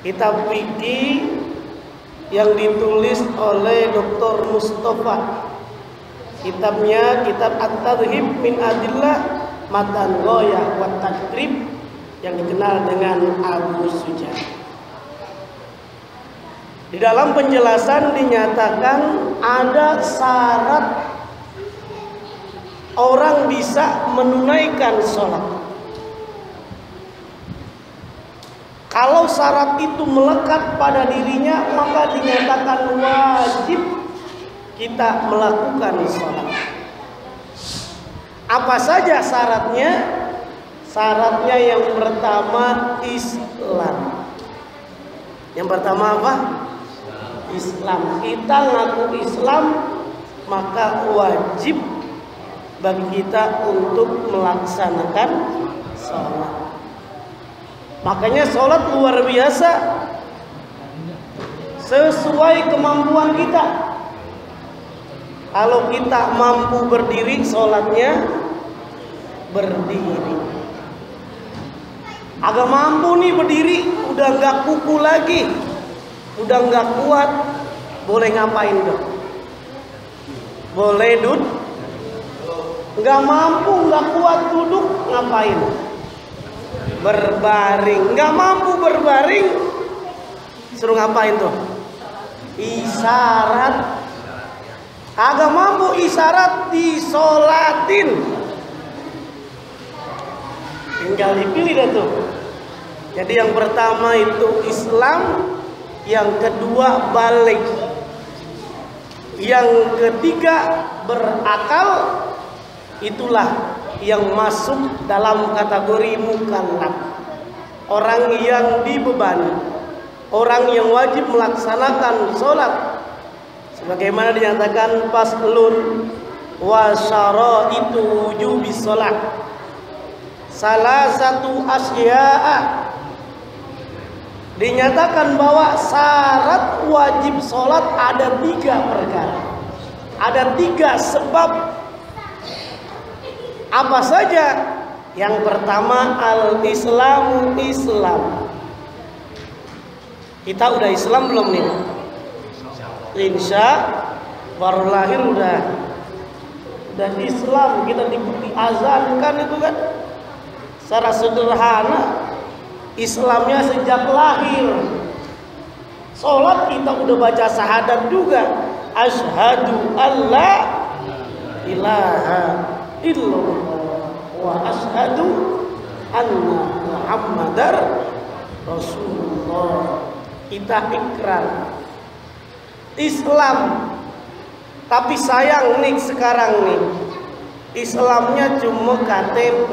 kitab fikih yang ditulis oleh Dr. Mustafa. Kitabnya kitab At-Tarhib min Adillah Matan Ghayah wa Taqrib yang dikenal dengan Abu Sujan. Di dalam penjelasan dinyatakan ada syarat orang bisa menunaikan sholat. Kalau syarat itu melekat pada dirinya, maka dinyatakan wajib kita melakukan sholat. Apa saja syaratnya? Syaratnya yang pertama Islam. Yang pertama apa? Islam. Kita ngaku Islam, maka wajib bagi kita untuk melaksanakan sholat. Makanya sholat luar biasa, sesuai kemampuan kita. Kalau kita mampu berdiri, sholatnya berdiri. Agak mampu nih berdiri, udah nggak kuku lagi, udah nggak kuat, boleh ngapain dong? Boleh duduk. Nggak mampu, nggak kuat duduk, ngapain? Berbaring. Nggak mampu berbaring, suruh ngapain tuh? Isyarat. Agak mampu isyarat, disolatin. Tinggal dipilih dah tuh. Jadi yang pertama itu Islam, yang kedua balik, yang ketiga berakal. Itulah yang masuk dalam kategori mukallaf, orang yang dibebani, orang yang wajib melaksanakan sholat, sebagaimana dinyatakan faslun wa syaraitu wujubis sholat. Salah satu asya'a, dinyatakan bahwa syarat wajib sholat ada 3 perkara, ada 3 sebab. Apa saja? Yang pertama al-Islamu, Islam. Kita udah Islam belum nih? Insya baru lahir udah Islam. Kita diazankan itu kan secara sederhana. Islamnya sejak lahir. Sholat kita udah baca syahadat juga. Asyhadu alla ilaha illallah wa asyhadu anna Muhammadar Rasulullah. Kita ikrar Islam. Tapi sayang nih sekarang nih, Islamnya cuma KTP.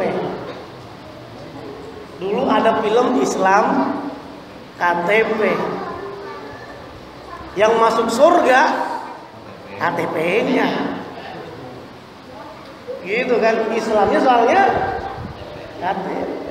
Dulu ada film Islam KTP. Yang masuk surga KTP-nya. Gitu kan, Islamnya soalnya KTP.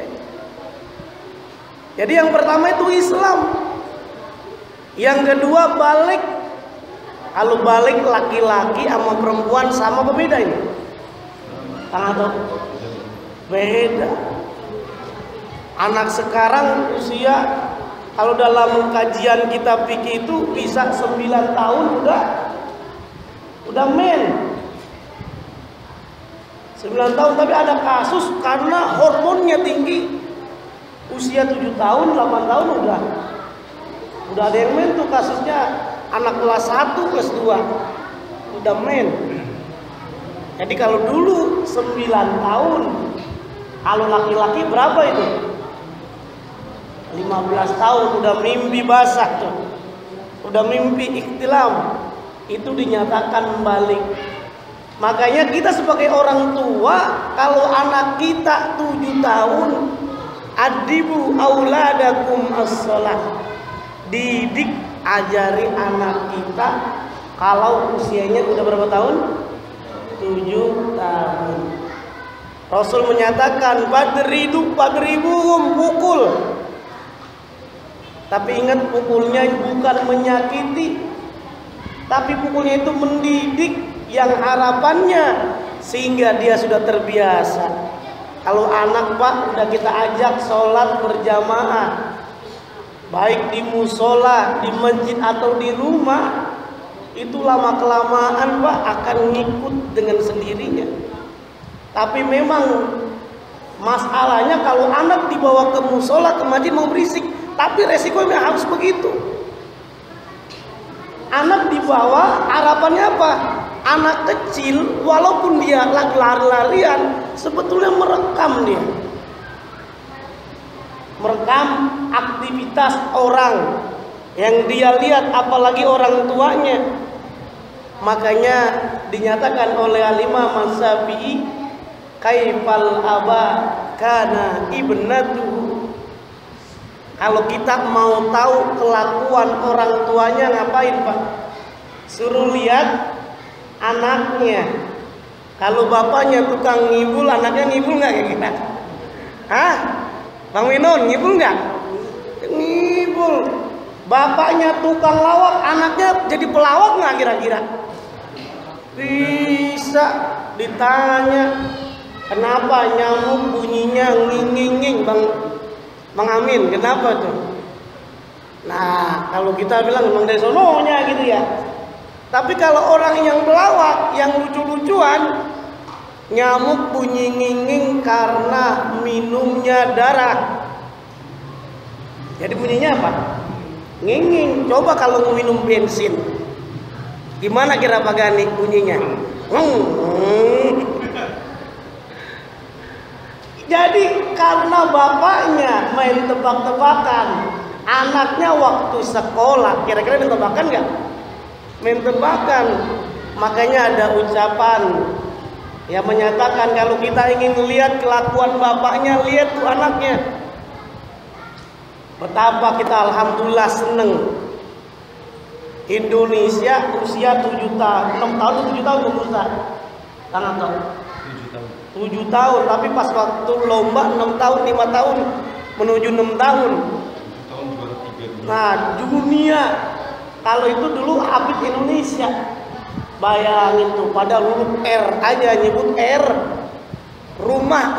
Jadi yang pertama itu Islam. Yang kedua balik. Kalau balik laki-laki sama perempuan sama apa beda ini? Atau beda. Anak sekarang usia, kalau dalam kajian kita fikih itu bisa 9 tahun udah men. 9 tahun, tapi ada kasus karena hormonnya tinggi, usia 7 tahun, 8 tahun udah ada yang men tuh kasusnya. Anak kelas 1, kelas 2 udah men. Jadi kalau dulu 9 tahun, kalau laki-laki berapa itu? 15 tahun udah mimpi basah tuh, udah mimpi ikhtilam, itu dinyatakan balik. Makanya kita sebagai orang tua, kalau anak kita 7 tahun, adibu auladakum as-shalah, didik, ajari anak kita. Kalau usianya udah berapa tahun? 7 tahun. Rasul menyatakan padribuhum, pukul. Tapi ingat, pukulnya bukan menyakiti, tapi pukulnya itu mendidik, yang harapannya sehingga dia sudah terbiasa. Kalau anak Pak udah kita ajak sholat berjamaah, baik di musola, di masjid atau di rumah, itu lama kelamaan Pak akan ngikut dengan sendirinya. Tapi memang masalahnya kalau anak dibawa ke musola, ke masjid mau berisik, tapi resikonya harus begitu. Anak dibawa, harapannya apa? Anak kecil walaupun dia lagi lari-larian, sebetulnya merekam dia. Merekam aktivitas orang yang dia lihat, apalagi orang tuanya. Makanya dinyatakan oleh Al-Imam Asy-Syafi'i, kaifal aba kana ibnatuhu. Kalau kita mau tahu kelakuan orang tuanya ngapain Pak? Suruh lihat anaknya. Kalau bapaknya tukang ngibul, anaknya ngibul nggak kayak kita? Hah? Bang Winon ngibul nggak? Ngibul. Bapaknya tukang lawak, anaknya jadi pelawak nggak kira-kira? Bisa. Ditanya, kenapa nyamuk bunyinya nging-nging Bang Amin? Kenapa tuh? Nah, kalau kita bilang memang dari sononya gitu ya. Tapi kalau orang yang pelawak, yang lucu-lucuan, nyamuk bunyi nging-nging karena minumnya darah. Jadi bunyinya apa? Nging-nging. Coba kalau mau minum bensin, gimana kira Pak Gani bunyinya? Jadi karena bapaknya main tebak-tebakan, anaknya waktu sekolah, kira-kira main tebakan nggak? Main tebakan. Makanya ada ucapan yang menyatakan kalau kita ingin lihat kelakuan bapaknya, lihat tuh anaknya. Betapa kita alhamdulillah seneng. Indonesia usia 7 tahun, 6 tahun, 7 tahun Ustaz. Tangan tahu. 7 tahun, tapi pas waktu lomba 6 tahun, 5 tahun menuju 6 tahun. Nah, dunia kalau itu dulu habis Indonesia. Bayangin tuh, pada huruf R aja nyebut R. Rumah.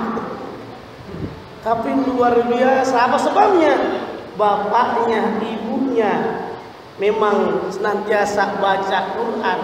Tapi luar biasa. Apa sebabnya? Bapaknya, ibunya memang senantiasa baca Quran,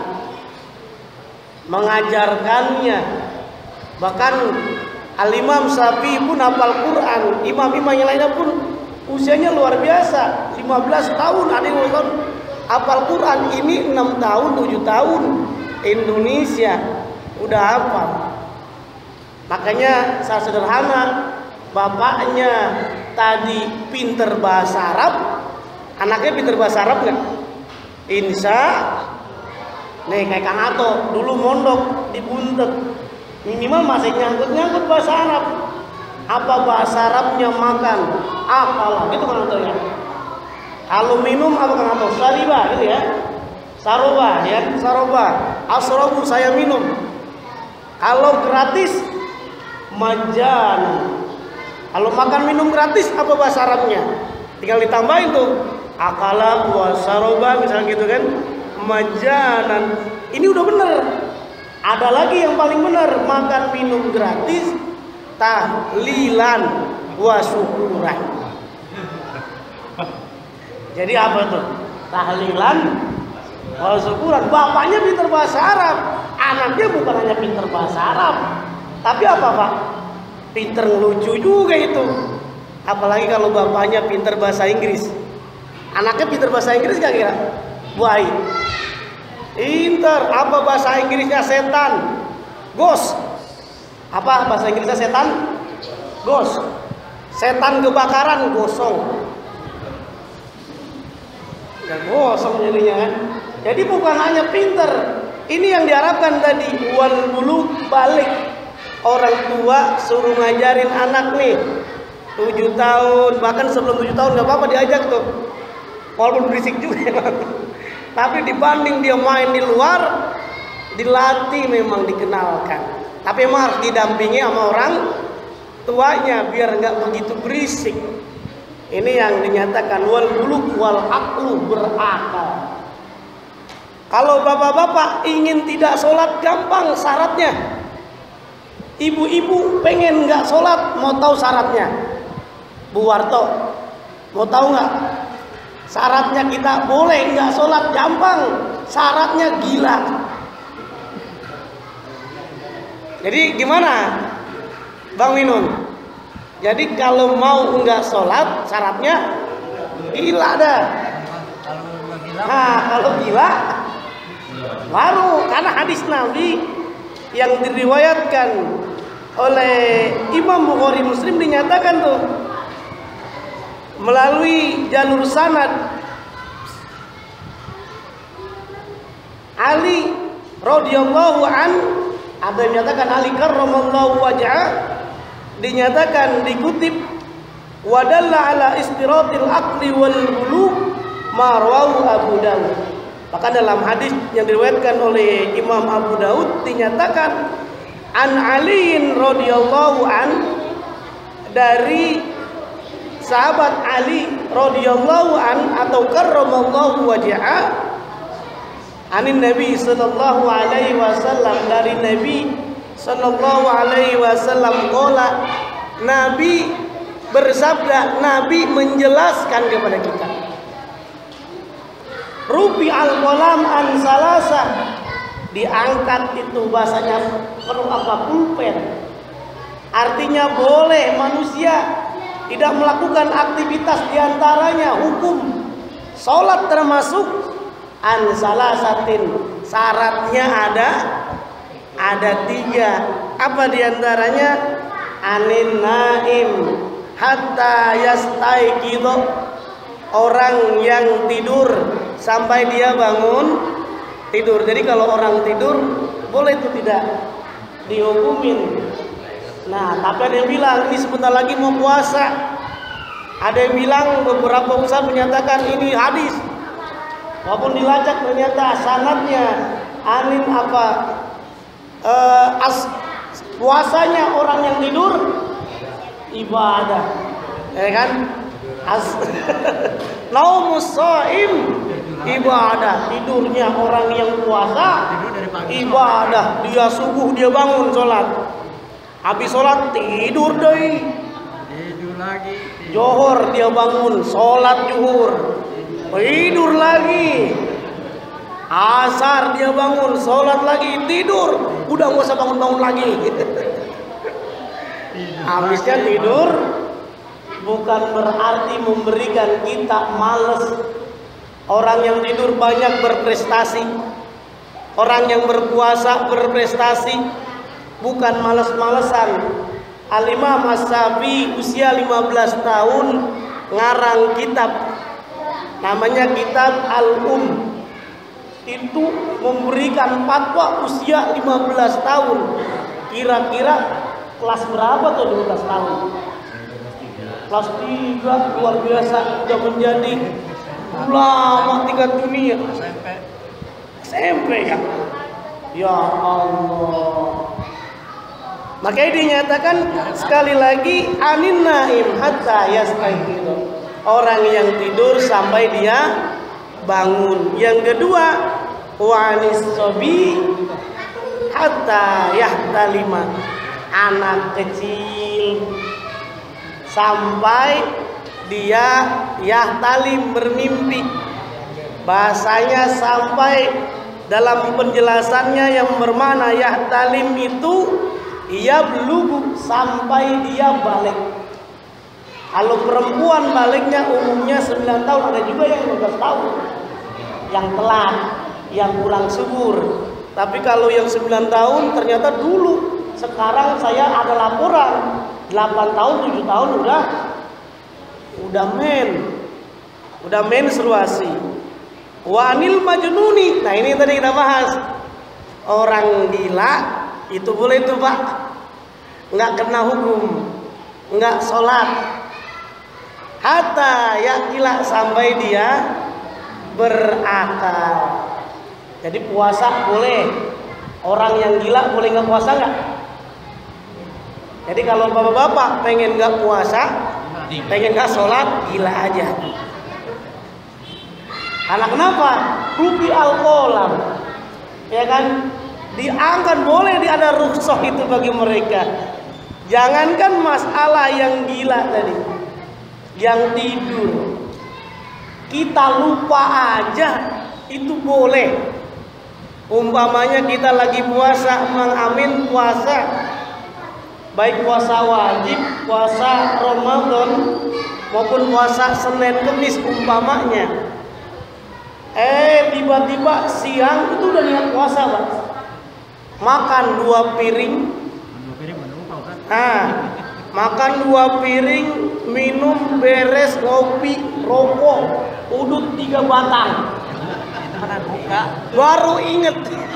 mengajarkannya. Bahkan Al-Imam Syafi'i pun hafal Quran. Imam-imam yang lainnya pun usianya luar biasa, 15 tahun, ada yang tahun hafal Quran. Ini 6 tahun, 7 tahun Indonesia udah hafal. Makanya saya sederhana, bapaknya tadi pinter bahasa Arab, anaknya pinter bahasa Arab nggak? Insya nih kayak Kang Ato dulu mondok di Buntet, minimal masih nyangkut bahasa Arab. Apa bahasa Arabnya makan? Apalah gitu Kang Ato ya. Kalau minum apa Kang Ato? Sariba gitu ya. Saroba ya, saroba. Asrobu saya minum. Kalau gratis majan. Kalau makan minum gratis apa bahasa Arabnya? Tinggal ditambahin tuh akala wa saroba misalnya gitu kan. Majanan. Ini udah bener. Ada lagi yang paling bener, makan minum gratis tahlilan wa syukuran. Jadi apa tuh? Tahlilan wa syukuran. Bapaknya pinter bahasa Arab, anaknya bukan hanya pinter bahasa Arab, tapi apa Pak? Pinter ngelucu juga itu. Apalagi kalau bapaknya pinter bahasa Inggris, anaknya pinter bahasa Inggris gak kira? Baik. Pinter. Apa bahasa Inggrisnya setan? Ghost. Apa bahasa Inggrisnya setan? Ghost. Setan kebakaran gosong. Gak gosong jadinya kan. Jadi bukan hanya pinter. Ini yang diharapkan tadi, wal buluk balik. Orang tua suruh ngajarin anak nih 7 tahun, bahkan sebelum 7 tahun gak apa-apa diajak tuh, walaupun berisik juga. Tapi dibanding dia main di luar, dilatih memang dikenalkan. Tapi memang harus didampingi sama orang tuanya biar nggak begitu berisik. Ini yang dinyatakan wal buluk wal aqlu, berakal. Kalau bapak-bapak ingin tidak sholat, gampang syaratnya. Ibu-ibu pengen nggak sholat, mau tahu syaratnya? Bu Warto Mau tahu nggak? Syaratnya kita boleh nggak sholat? Gampang. Syaratnya gila. Jadi gimana, Bang Minun? Jadi kalau mau nggak sholat, syaratnya gila dah. Nah, kalau gila, baru karena hadis Nabi yang diriwayatkan oleh Imam Bukhari Muslim dinyatakan tuh melalui jalur sanad Ali radhiyallahu an, ada yang menyatakan Ali karramallahu wajhah, dinyatakan dikutip wadalla ala istiratil aqli wal bulugh ma rawahu Abu Dawud. Maka dalam hadis yang diriwayatkan oleh Imam Abu Daud dinyatakan an Aliin radhiyallahu an, dari sahabat Ali radhiyallahu an atau karramallahu wajhah, anin Nabi sallallahu alaihi wasallam, dari Nabi sallallahu alaihi wasallam qala, Nabi bersabda, Nabi menjelaskan kepada kita, rufi al-qalam an salasa, diangkat itu bahasanya perlu apa, pulpen. Artinya boleh manusia tidak melakukan aktivitas diantaranya hukum sholat termasuk an salasatin. Syaratnya ada 3. Apa diantaranya? Anin naim hatta yastaiqidho, orang yang tidur sampai dia bangun tidur. Jadi kalau orang tidur boleh itu tidak dihukumin. Nah, tapi ada yang bilang ini sebentar lagi mau puasa. Ada yang bilang, beberapa ustaz menyatakan ini hadis, walaupun dilacak ternyata sanadnya anin apa puasanya orang yang tidur ibadah, ya kan? Naumus shaim ibadah, tidurnya orang yang puasa ibadah. Dia subuh dia bangun sholat, habis sholat tidur deh, tidur lagi. Johor dia bangun sholat zuhur, tidur lagi. Asar dia bangun sholat lagi, tidur. Udah nggak usah bangun-bangun lagi. Habisnya tidur. Bukan berarti memberikan kita males. Orang yang tidur banyak berprestasi. Orang yang berpuasa berprestasi, bukan males-malesan. Al-Imam As-Syafi'i usia 15 tahun ngarang kitab, namanya kitab Al-Um. Itu memberikan fatwa usia 15 tahun. Kira-kira kelas berapa tuh 15 tahun? Kelas 3, luar biasa, sudah menjadi ulama tingkat dunia. SMP ya. Ya Allah. Makanya dinyatakan sekali lagi anin naim hatta yastaiqidho, orang yang tidur sampai dia bangun. Yang kedua wanis sobi hatta yahtalima, anak kecil sampai dia yahtalim, bermimpi. Bahasanya sampai dalam penjelasannya yang bermakna yahtalim itu ia belum sampai dia balik. Kalau perempuan baliknya umumnya 9 tahun, ada juga yang 12 tahun, yang telat, yang kurang subur. Tapi kalau yang 9 tahun ternyata dulu, sekarang saya ada laporan 8 tahun, 7 tahun udah menstruasi. Wa anil majnuni, nah ini tadi kita bahas. Orang gila itu boleh itu Pak, nggak kena hukum, nggak sholat. Hatta ya gila, sampai dia berakal. Jadi puasa boleh. Orang yang gila boleh nggak puasa nggak? Jadi kalau bapak-bapak pengen nggak puasa, pengen nggak sholat, gila aja. Karena kenapa? Rupi al-qalam, ya kan? Diangkat, boleh ada rukhsah itu bagi mereka. Jangankan masalah yang gila tadi, yang tidur kita lupa aja itu boleh. Umpamanya kita lagi puasa, mengamin puasa, baik puasa wajib, puasa Ramadan maupun puasa Senin Kemis umpamanya. Tiba-tiba siang itu udah niat puasa, Pak. Makan 2 piring. Makan 2 piring, minum, beres, ngopi, rokok, udut 3 batang. Baru inget.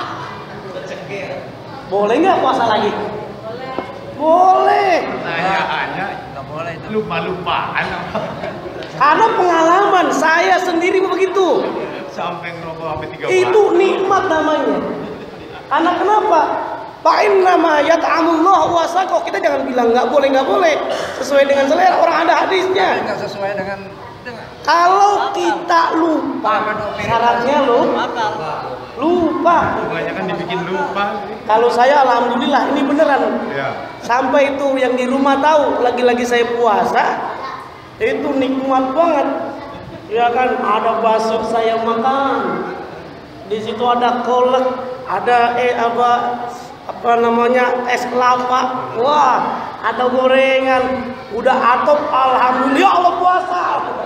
Boleh nggak puasa lagi? Boleh. Hanya nggak boleh. Lupa-lupaan. Karena pengalaman saya sendiri begitu. Sampai ngerokok sampai 3 batang. Itu nikmat namanya. Karena kenapa? Fa'inna ma yat'amullahu wa saqah. Kita jangan bilang nggak boleh. Sesuai dengan selera, orang ada hadisnya. Nggak sesuai dengan Kalau kita lupa, syaratnya lupa. Kebanyakan dibikin lupa. Kalau saya alhamdulillah ini beneran. Ya. Sampai itu yang di rumah tahu, lagi-lagi saya puasa, itu nikmat banget. Ya kan, ada bakso saya makan. Di situ ada kolak, ada apa namanya, es kelapa. Wah, ada gorengan. Udah atop, alhamdulillah Allah puasa.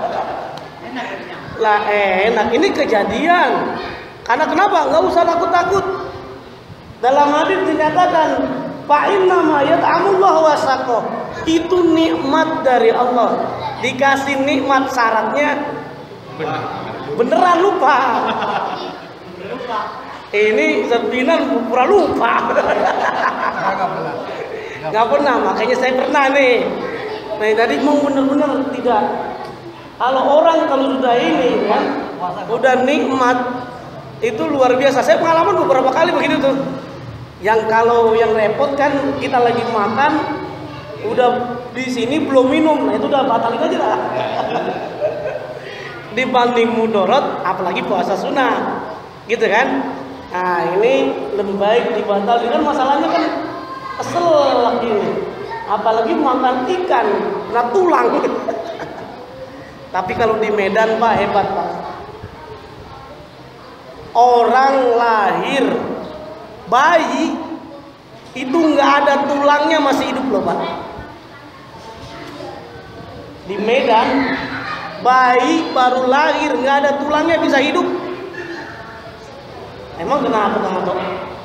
Lah enak, ini kejadian. Karena kenapa? Nggak usah takut-takut. Dalam hadis dinyatakan, fa inna ma yat'amullahu wa saqah. Itu nikmat dari Allah. Dikasih nikmat, syaratnya beneran lupa. Ini serpinan pura lupa. Nggak pernah, makanya saya pernah nih. Nah tadi mau bener-bener tidak. Kalau sudah ini kan, udah nikmat, itu luar biasa. Saya pengalaman beberapa kali begitu tuh. Yang kalau yang repot kan, kita lagi makan, udah di sini belum minum, nah itu udah batalin aja lah. Dibanding mudorot, apalagi puasa sunnah, gitu kan? Nah ini lebih baik dibatalin, kan masalahnya kan kesel lagi ini. Apalagi makan ikan, kena tulang. Tapi kalau di Medan Pak, hebat Pak. Orang lahir bayi itu nggak ada tulangnya masih hidup loh Pak. Di Medan bayi baru lahir nggak ada tulangnya bisa hidup. Emang kenapa kamu tahu?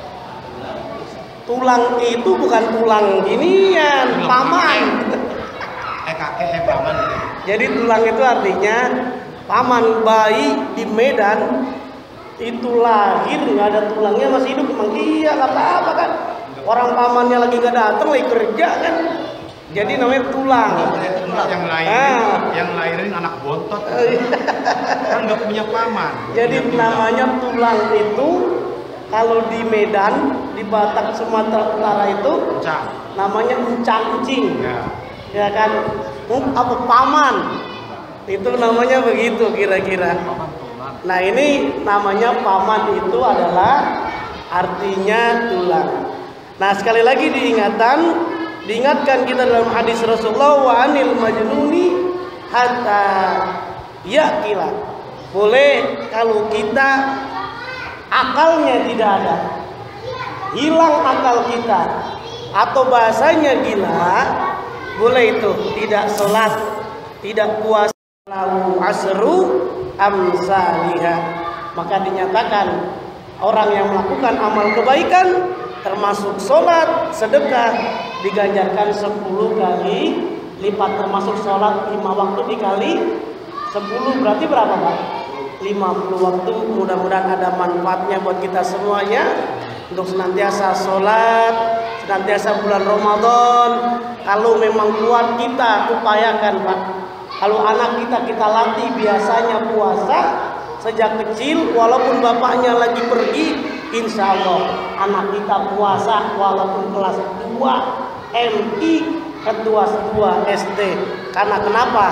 Tulang itu bukan tulang ginian, paman. Kakek paman. Jadi tulang itu artinya paman. Bayi di Medan itu lahir nggak ada tulangnya masih hidup. Emang iya nggak apa-apa kan? Orang pamannya lagi nggak datang lagi kerja kan? Jadi namanya tulang. Yang lahirin anak bontot. Kan nggak punya paman. Jadi namanya tulang itu kalau di Medan, di Batak, Sumatera Utara itu namanya uncang-uncing. Ya kan? Apa paman? Itu namanya begitu kira-kira. Nah ini namanya paman itu adalah artinya tulang. Nah sekali lagi diingatkan kita dalam hadis Rasulullah, wa anil majnuni hatta yaqila. Boleh kalau kita akalnya tidak ada, hilang akal kita, atau bahasanya gila, boleh itu tidak sholat, tidak puasa, lahu asru amsalihah. Maka dinyatakan orang yang melakukan amal kebaikan termasuk sholat, sedekah, diganjarkan 10 kali lipat. Termasuk sholat 5 waktu dikali 10 berarti berapa Pak? 50 waktu. Mudah-mudahan ada manfaatnya buat kita semuanya, untuk senantiasa sholat, senantiasa bulan Ramadan. Kalau memang kuat kita upayakan Pak. Kalau anak kita latih biasanya puasa sejak kecil, walaupun bapaknya lagi pergi, insya Allah anak kita puasa walaupun kelas 2 MI, kelas 2 SD. Karena kenapa?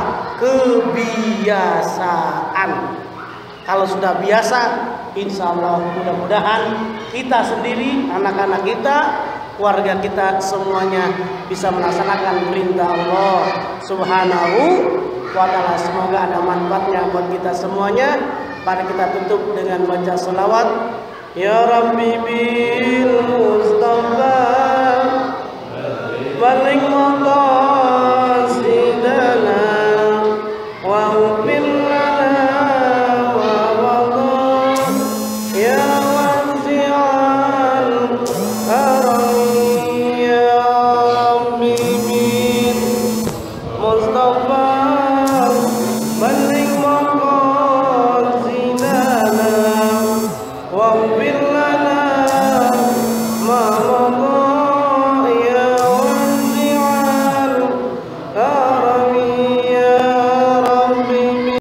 Kebiasaan. Kalau sudah biasa, insya Allah mudah-mudahan kita sendiri, anak-anak kita keluarga kita semuanya bisa melaksanakan perintah Allah Subhanahu wa ta'ala. Semoga ada manfaatnya buat kita semuanya. Mari kita tutup dengan baca selawat. Ya Rabbi bil Mustafa balik maqasidana wa ufir lana wa wadah ya wasi'al karami ya Rabbi bil Mustafa balik maqasidana wa ufir